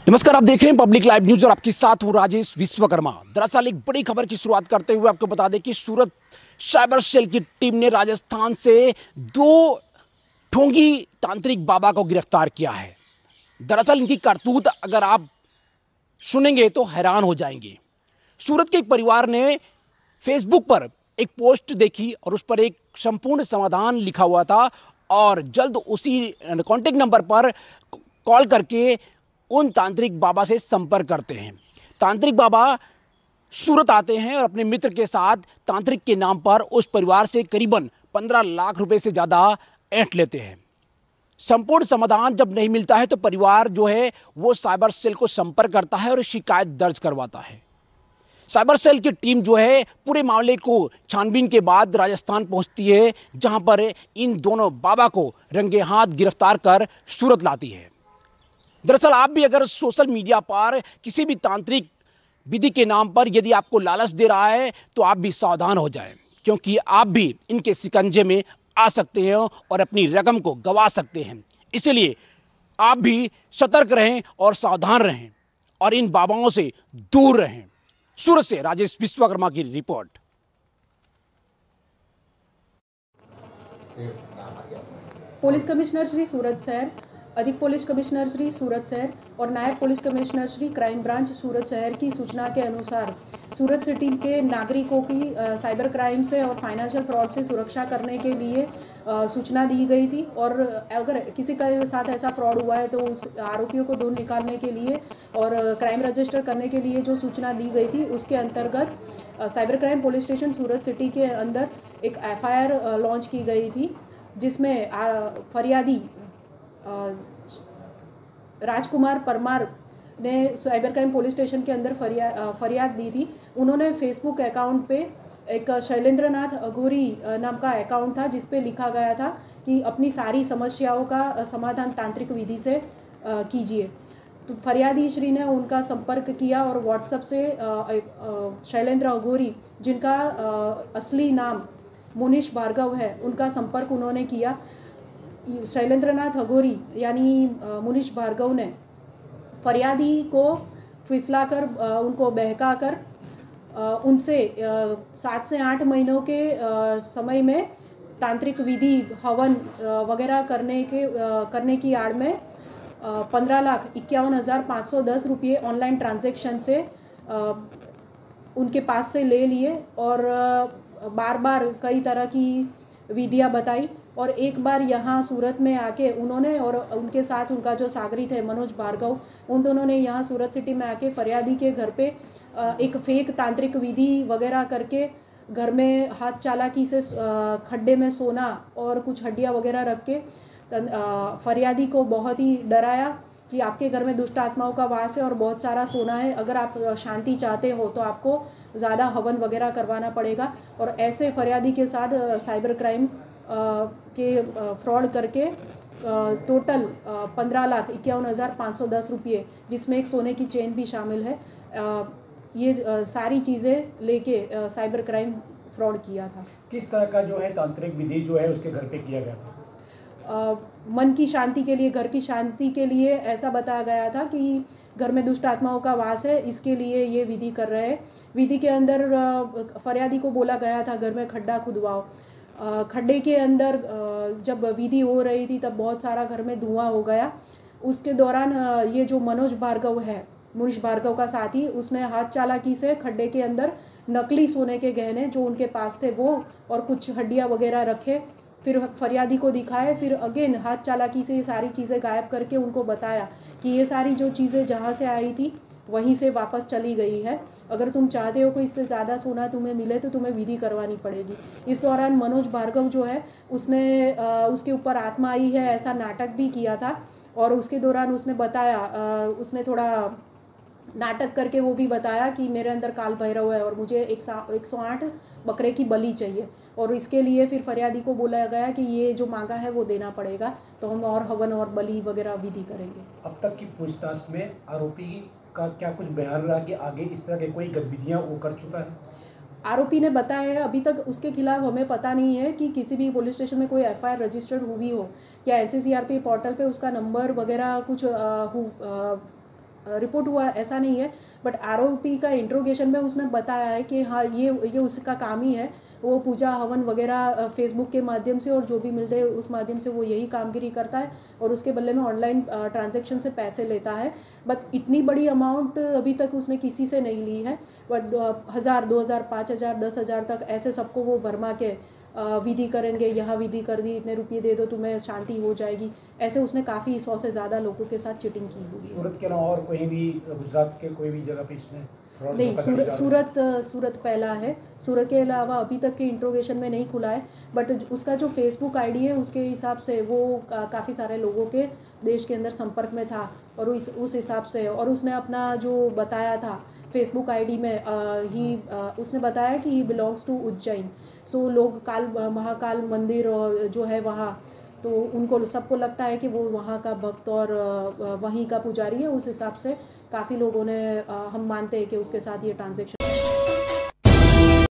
नमस्कार, आप देख रहे हैं पब्लिक लाइव न्यूज और आपके साथ हूं राजेश विश्वकर्मा। दरअसल एक बड़ी खबर की शुरुआत करते हुए आपको बता दें कि सूरत साइबर सेल की टीम ने राजस्थान से दो ढोंगी तांत्रिक बाबा को गिरफ्तार किया है। दरअसल इनकी करतूत अगर आप सुनेंगे तो हैरान हो जाएंगे। सूरत के एक परिवार ने फेसबुक पर एक पोस्ट देखी और उस पर एक संपूर्ण समाधान लिखा हुआ था और जल्द उसी कॉन्टेक्ट नंबर पर कॉल करके उन तांत्रिक बाबा से संपर्क करते हैं। तांत्रिक बाबा सूरत आते हैं और अपने मित्र के साथ तांत्रिक के नाम पर उस परिवार से करीबन 15 लाख रुपए से ज़्यादा ऐंठ लेते हैं। संपूर्ण समाधान जब नहीं मिलता है तो परिवार जो है वो साइबर सेल को संपर्क करता है और शिकायत दर्ज करवाता है। साइबर सेल की टीम जो है पूरे मामले को छानबीन के बाद राजस्थान पहुंचती है, जहां पर इन दोनों बाबा को रंगे हाथ गिरफ्तार कर सूरत लाती है। दरअसल आप भी अगर सोशल मीडिया पर किसी भी तांत्रिक विधि के नाम पर यदि आपको लालच दे रहा है तो आप भी सावधान हो जाएं, क्योंकि आप भी इनके शिकंजे में आ सकते हैं और अपनी रकम को गंवा सकते हैं। इसलिए आप भी सतर्क रहें और सावधान रहें और इन बाबाओं से दूर रहें। सूरत से राजेश विश्वकर्मा की report. Police commissioner Shri Surat शहर, अधिक पुलिस कमिश्नर श्री सूरत शहर और नायब police commissioner Shri crime branch Surat शहर की सूचना के अनुसार सूरत सिटी के नागरिकों की साइबर क्राइम से और फाइनेंशियल फ्रॉड से सुरक्षा करने के लिए सूचना दी गई थी। और अगर किसी के साथ ऐसा फ्रॉड हुआ है तो उस आरोपियों को ढूंढ निकालने के लिए और क्राइम रजिस्टर करने के लिए जो सूचना दी गई थी उसके अंतर्गत cyber crime police station Surat city के अंदर एक FIR लॉन्च की गई थी, जिसमें फरियादी राजकुमार परमार ने साइबर क्राइम पुलिस स्टेशन के अंदर फरियाद दी थी। उन्होंने फेसबुक अकाउंट पे एक शैलेंद्र नाथ अघोरी नाम का अकाउंट था, जिस पे लिखा गया था कि अपनी सारी समस्याओं का समाधान तांत्रिक विधि से कीजिए। तो फरियादी श्री ने उनका संपर्क किया और व्हाट्सएप से शैलेंद्र अघोरी, जिनका असली नाम मुनीश भार्गव है, उनका संपर्क उन्होंने किया। शैलेंद्रनाथ अघोरी यानी मुनीश भार्गव ने फरियादी को फिसलाकर उनको बहकाकर उनसे 7 से 8 महीनों के समय में तांत्रिक विधि हवन वगैरह करने की आड़ में 15,51,510 रुपये ऑनलाइन ट्रांजैक्शन से उनके पास से ले लिए और बार बार कई तरह की विधियां बताई। और एक बार यहाँ सूरत में आके उन्होंने और उनके साथ उनका जो सागरी थे मनोज भार्गव, उन दोनों ने यहाँ सूरत सिटी में आके फरियादी के घर पे एक फेक तांत्रिक विधि वगैरह करके घर में हाथ चालाकी से खड्डे में सोना और कुछ हड्डियाँ वगैरह रख के फरियादी को बहुत ही डराया कि आपके घर में दुष्ट आत्माओं का वास है और बहुत सारा सोना है, अगर आप शांति चाहते हो तो आपको ज़्यादा हवन वगैरह करवाना पड़ेगा। और ऐसे फरियादी के साथ साइबर क्राइम के फ्रॉड करके टोटल 15,51,510 रुपये, जिसमें एक सोने की चेन भी शामिल है, ये सारी चीज़ें लेके साइबर क्राइम फ्रॉड किया था। किस तरह का जो है तांत्रिक विधि जो है उसके घर पे किया गया था? मन की शांति के लिए, घर की शांति के लिए ऐसा बताया गया था कि घर में दुष्ट आत्माओं का वास है, इसके लिए ये विधि कर रहे हैं। विधि के अंदर फरियादी को बोला गया था घर में खड्डा खुदवाओ। खड्डे के अंदर जब विधि हो रही थी तब बहुत सारा घर में धुआं हो गया। उसके दौरान ये जो मनोज भार्गव है, मुनीश भार्गव का साथी, उसने हाथ चालाकी से खड्डे के अंदर नकली सोने के गहने जो उनके पास थे वो और कुछ हड्डियाँ वगैरह रखे, फिर फरियादी को दिखाए, फिर अगेन हाथ चालाकी से ये सारी चीज़ें गायब करके उनको बताया कि ये सारी जो चीज़ें जहाँ से आई थी वहीं से वापस चली गई है, अगर तुम चाहते हो कि इससे ज़्यादा सोना तुम्हें मिले तो तुम्हें विधि करवानी पड़ेगी। इस दौरान मनोज भार्गव जो है उसने उसके ऊपर आत्मा आई है ऐसा नाटक भी किया था और उसके दौरान उसने बताया, उसने थोड़ा नाटक करके वो भी बताया कि मेरे अंदर काल भैरव है और मुझे 108 बकरे की बलि चाहिए और इसके लिए फिर फरियादी को बोला गया कि ये जो मांगा है वो देना पड़ेगा, तो हम और हवन और बलि वगैरह विधि करेंगे। अब तक की पूछताछ में आरोपी का क्या कुछ बयान रहा कि आगे इस तरह की कोई गतिविधियां वो कर चुका है? आरोपी ने बताया है, अभी तक उसके खिलाफ हमें पता नहीं है कि किसी भी पुलिस स्टेशन में कोई FIR रजिस्टर्ड हुई हो, क्या NCCRP पोर्टल पे उसका नंबर वगैरह कुछ रिपोर्ट हुआ ऐसा नहीं है, बट आरोपी का इंट्रोगेशन में उसने बताया है कि हाँ ये उसका काम ही है। वो पूजा हवन वगैरह फेसबुक के माध्यम से और जो भी मिलते हैं उस माध्यम से वो यही कामगिरी करता है और उसके बदले में ऑनलाइन ट्रांजैक्शन से पैसे लेता है। बट इतनी बड़ी अमाउंट अभी तक उसने किसी से नहीं ली है, बट 1000, 2000, 5000, 10,000 तक ऐसे सबको वो भरमा के विधि करेंगे, यहाँ विधि कर दी, इतने रुपये दे दो तुम्हें शांति हो जाएगी, ऐसे उसने काफ़ी 100 से ज़्यादा लोगों के साथ चीटिंग की हुई है। सूरत के अलावा और कोई भी गुजरात के कोई भी जगह पे इसने नहीं, सूरत पहला है। सूरत के अलावा अभी तक के इंट्रोगेशन में नहीं खुला है, बट उसका जो फेसबुक आईडी है उसके हिसाब से वो काफ़ी सारे लोगों के देश के अंदर संपर्क में था और उस हिसाब से, और उसने अपना जो बताया था फेसबुक आईडी में उसने बताया कि ही बिलोंग्स टू उज्जैन। सो लोग महाकाल मंदिर और जो है वहाँ, तो उनको सबको लगता है कि वो वहाँ का भक्त और वहीं का पुजारी है। उस हिसाब से काफ़ी लोगों ने हम मानते हैं कि उसके साथ ये ट्रांजेक्शन